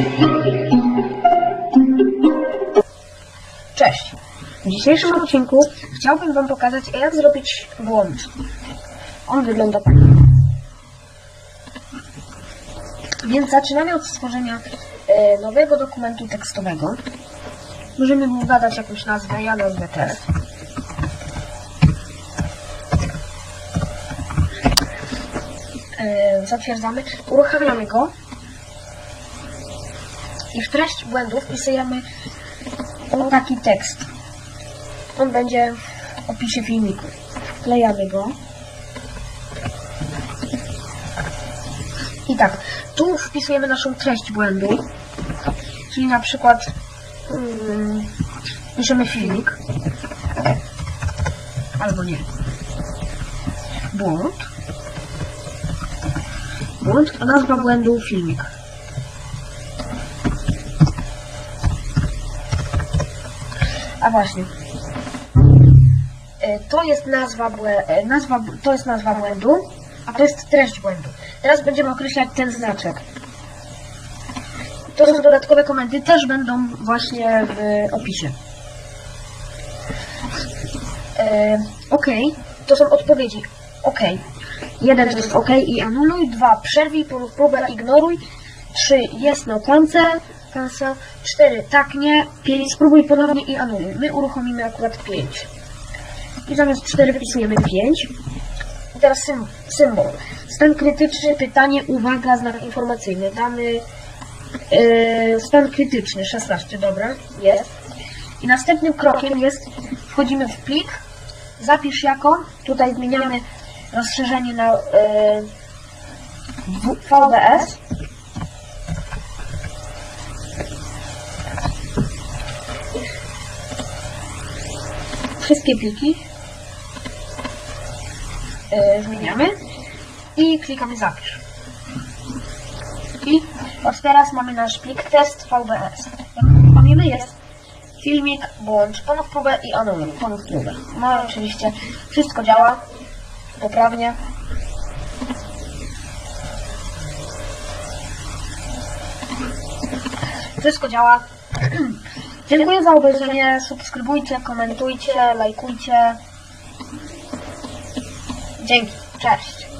Cześć! W dzisiejszym odcinku chciałbym Wam pokazać, jak zrobić błąd. On wygląda tak. Więc zaczynamy od stworzenia nowego dokumentu tekstowego. Możemy mu zadać jakąś nazwę, ja nazwę test. Zatwierdzamy, uruchamiamy go i w treść błędu wpisujemy taki tekst. On będzie w opisie filmiku. Wklejamy go. I tak, tu wpisujemy naszą treść błędu, czyli na przykład piszemy filmik, albo nie. Błąd, a nazwa błędu filmik. A właśnie, to jest nazwa błędu, a to jest treść błędu. Teraz będziemy określać ten znaczek. To są dodatkowe komendy, też będą właśnie w opisie. OK, to są odpowiedzi. OK. 1 to jest OK i anuluj, 2 przerwij, ponów próbę, ignoruj, 3 jest no cancel, 4 tak nie, 5 spróbuj ponownie i anuluj. My uruchomimy akurat 5. I zamiast 4 wpisujemy 5. I teraz symbol. Stan krytyczny, pytanie, uwaga, znak informacyjny. Damy stan krytyczny, 16, dobra, jest. I następnym krokiem jest, wchodzimy w plik, zapisz jako, tutaj zmieniamy rozszerzenie na VBS. Wszystkie pliki zmieniamy i klikamy zapisz. I od teraz mamy nasz plik test VBS. Jak uruchomimy, jest filmik, błąd, ponów próbę i anuluj, ponów próbę. No oczywiście wszystko działa poprawnie. Wszystko działa. Dziękuję za obejrzenie, subskrybujcie, komentujcie, lajkujcie. Dzięki, cześć.